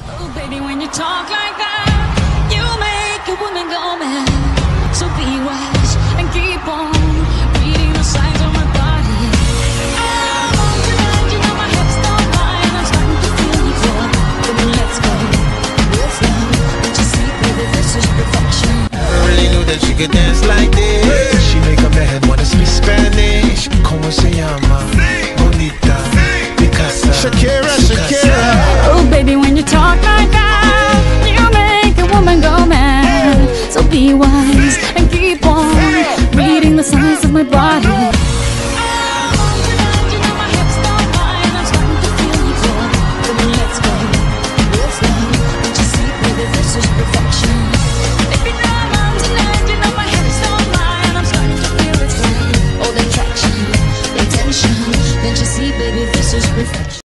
Oh, baby, when you talk like that, you make a woman go mad. So be wise and keep on reading the signs on my body. I'm on tonight, you know my hips don't lie, and I'm starting to feel you fall. Come on, let's go. Let's go. But you see, baby, this is perfection. Never really knew that she could dance like this. She make up her head wanna speak Spanish. Como se llama? Bonita, Picasa, Shakira, Shakira. Oh, baby, when you talk like that, you make a woman go mad. So be wise